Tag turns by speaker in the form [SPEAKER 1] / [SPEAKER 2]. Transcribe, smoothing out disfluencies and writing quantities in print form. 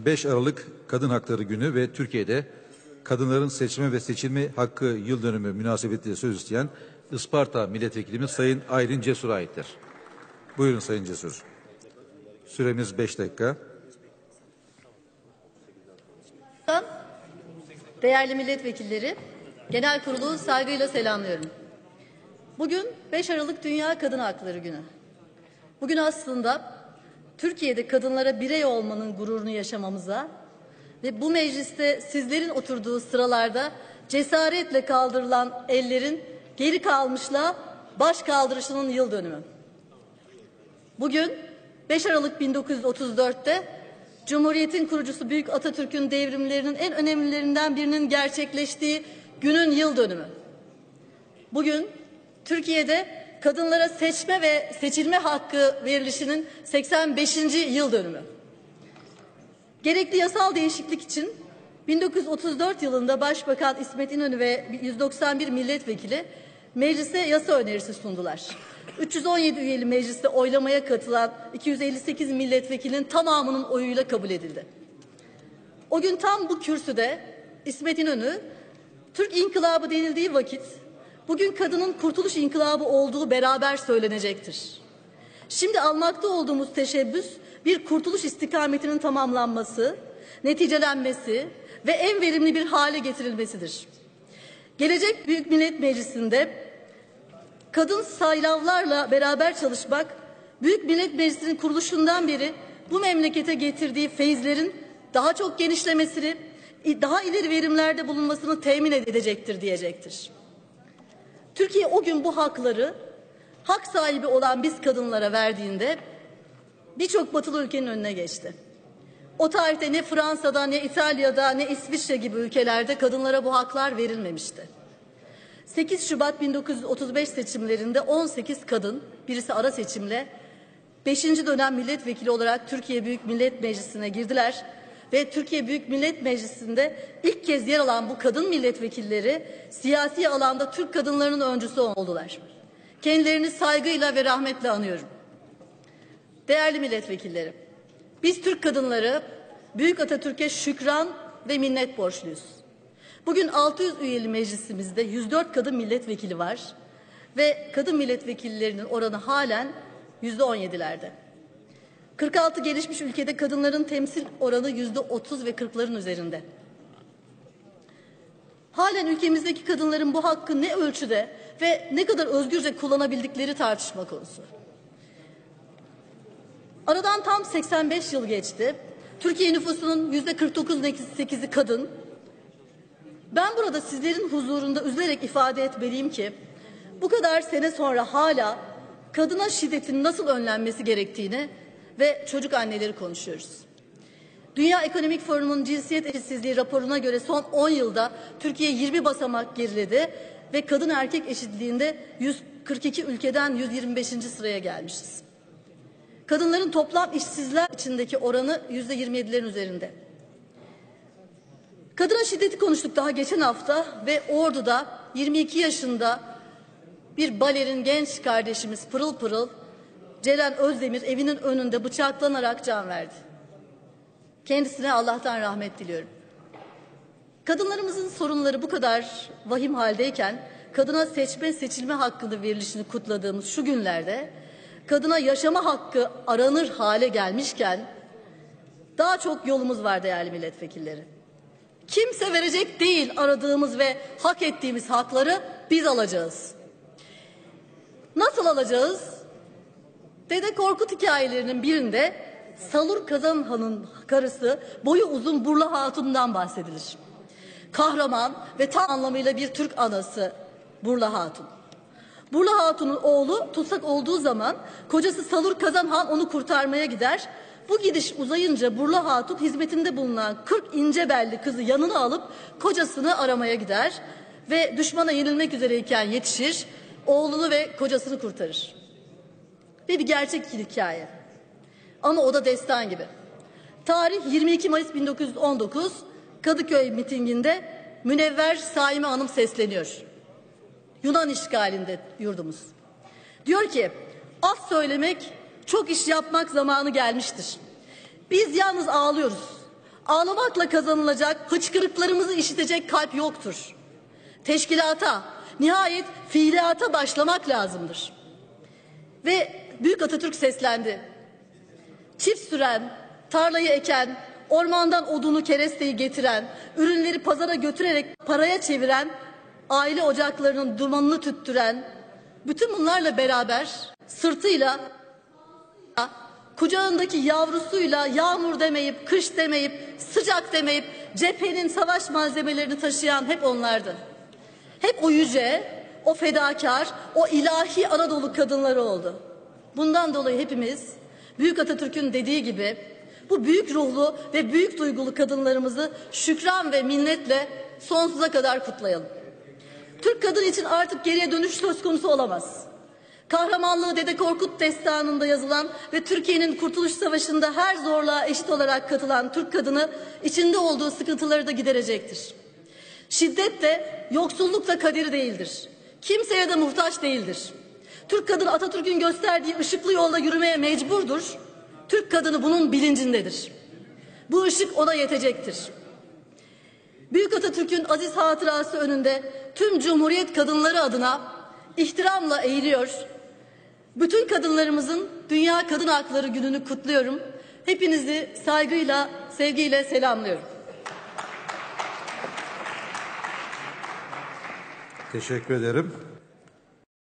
[SPEAKER 1] 5 Aralık Kadın Hakları Günü ve Türkiye'de kadınların seçme ve seçilme hakkı yıl dönümü münasebetiyle söz isteyen Isparta Milletvekilimiz Sayın Aylin Cesur'a aittir. Buyurun Sayın Cesur. Süremiz 5 dakika.
[SPEAKER 2] Değerli milletvekilleri, genel kurulu saygıyla selamlıyorum. Bugün 5 Aralık Dünya Kadın Hakları Günü. Bugün aslında Türkiye'de kadınlara birey olmanın gururunu yaşamamıza ve bu mecliste sizlerin oturduğu sıralarda cesaretle kaldırılan ellerin geri kalmışla baş kaldırışının yıl dönümü. Bugün 5 Aralık 1934'te Cumhuriyet'in kurucusu Büyük Atatürk'ün devrimlerinin en önemlilerinden birinin gerçekleştiği günün yıl dönümü. Bugün Türkiye'de kadınlara seçme ve seçilme hakkı verilişinin 85. yıl dönümü. Gerekli yasal değişiklik için 1934 yılında Başbakan İsmet İnönü ve 191 milletvekili meclise yasa önerisi sundular. 317 üyeli mecliste oylamaya katılan 258 milletvekilinin tamamının oyuyla kabul edildi. O gün tam bu kürsüde İsmet İnönü, Türk İnkılabı denildiği vakit bugün kadının Kurtuluş İnkılabı olduğu beraber söylenecektir. Şimdi almakta olduğumuz teşebbüs bir kurtuluş istikametinin tamamlanması, neticelenmesi ve en verimli bir hale getirilmesidir. Gelecek Büyük Millet Meclisi'nde kadın saylavlarla beraber çalışmak, Büyük Millet Meclisi'nin kuruluşundan beri bu memlekete getirdiği feyizlerin daha çok genişlemesini, daha ileri verimlerde bulunmasını temin edecektir diyecektir. Türkiye o gün bu hakları hak sahibi olan biz kadınlara verdiğinde birçok batılı ülkenin önüne geçti. O tarihte ne Fransa'da, ne İtalya'da, ne İsviçre gibi ülkelerde kadınlara bu haklar verilmemişti. 8 Şubat 1935 seçimlerinde 18 kadın, birisi ara seçimle 5. dönem milletvekili olarak Türkiye Büyük Millet Meclisi'ne girdiler ve Türkiye Büyük Millet Meclisi'nde ilk kez yer alan bu kadın milletvekilleri siyasi alanda Türk kadınlarının öncüsü oldular. Kendilerini saygıyla ve rahmetle anıyorum. Değerli milletvekilleri, biz Türk kadınları Büyük Atatürk'e şükran ve minnet borçluyuz. Bugün 600 üyeli meclisimizde 104 kadın milletvekili var ve kadın milletvekillerinin oranı halen %17'lerde. 46 gelişmiş ülkede kadınların temsil oranı %30 ve 40'ların üzerinde. Halen ülkemizdeki kadınların bu hakkı ne ölçüde ve ne kadar özgürce kullanabildikleri tartışma konusu. Aradan tam 85 yıl geçti. Türkiye nüfusunun %49.8'i kadın. Ben burada sizlerin huzurunda üzülerek ifade etmeliyim ki bu kadar sene sonra hala kadına şiddetin nasıl önlenmesi gerektiğini ve çocuk anneleri konuşuyoruz. Dünya Ekonomik Forumu'nun cinsiyet eşitsizliği raporuna göre son 10 yılda Türkiye 20 basamak geriledi ve kadın erkek eşitliğinde 142 ülkeden 125. sıraya gelmişiz. Kadınların toplam işsizler içindeki oranı %27'lerin üzerinde. Kadına şiddeti konuştuk daha geçen hafta ve Ordu'da 22 yaşında bir balerin genç kardeşimiz pırıl pırıl Ceren Özdemir evinin önünde bıçaklanarak can verdi. Kendisine Allah'tan rahmet diliyorum. Kadınlarımızın sorunları bu kadar vahim haldeyken kadına seçme seçilme hakkını verilişini kutladığımız şu günlerde kadına yaşama hakkı aranır hale gelmişken daha çok yolumuz var değerli milletvekilleri. Kimse verecek değil aradığımız ve hak ettiğimiz hakları biz alacağız. Nasıl alacağız? Dede Korkut hikayelerinin birinde Salur Kazan Han'ın karısı boyu uzun Burla Hatun'dan bahsedilir. Kahraman ve tam anlamıyla bir Türk anası Burla Hatun. Burla Hatun'un oğlu tutsak olduğu zaman kocası Salur Kazan Han onu kurtarmaya gider. Bu gidiş uzayınca Burla Hatun hizmetinde bulunan 40 ince belli kızı yanına alıp kocasını aramaya gider ve düşmana yenilmek üzereyken yetişir, oğlunu ve kocasını kurtarır. Ve bir gerçek hikaye. Ama o da destan gibi. Tarih 22 Mayıs 1919 Kadıköy mitinginde Münevver Saime Hanım sesleniyor. Yunan işgalinde yurdumuz. Diyor ki az söylemek çok iş yapmak zamanı gelmiştir. Biz yalnız ağlıyoruz. Ağlamakla kazanılacak, hıçkırıklarımızı işitecek kalp yoktur. Teşkilata, nihayet fiiliyata başlamak lazımdır. Ve Büyük Atatürk seslendi. Çift süren, tarlayı eken, ormandan odunu keresteyi getiren, ürünleri pazara götürerek paraya çeviren, aile ocaklarının dumanını tüttüren, bütün bunlarla beraber sırtıyla, kucağındaki yavrusuyla yağmur demeyip, kış demeyip, sıcak demeyip cephenin savaş malzemelerini taşıyan hep onlardı. Hep o yüce, o fedakar, o ilahi Anadolu kadınları oldu. Bundan dolayı hepimiz Büyük Atatürk'ün dediği gibi bu büyük ruhlu ve büyük duygulu kadınlarımızı şükran ve minnetle sonsuza kadar kutlayalım. Türk kadın için artık geriye dönüş söz konusu olamaz. Kahramanlığı Dede Korkut destanında yazılan ve Türkiye'nin Kurtuluş Savaşı'nda her zorluğa eşit olarak katılan Türk kadını içinde olduğu sıkıntıları da giderecektir. Şiddet de, yoksulluk da kaderi değildir. Kimseye de muhtaç değildir. Türk kadını Atatürk'ün gösterdiği ışıklı yolda yürümeye mecburdur. Türk kadını bunun bilincindedir. Bu ışık ona yetecektir. Büyük Atatürk'ün aziz hatırası önünde tüm Cumhuriyet kadınları adına ihtiramla eğiliyor. Bütün kadınlarımızın Dünya Kadın Hakları Günü'nü kutluyorum. Hepinizi saygıyla, sevgiyle selamlıyorum.
[SPEAKER 1] Teşekkür ederim.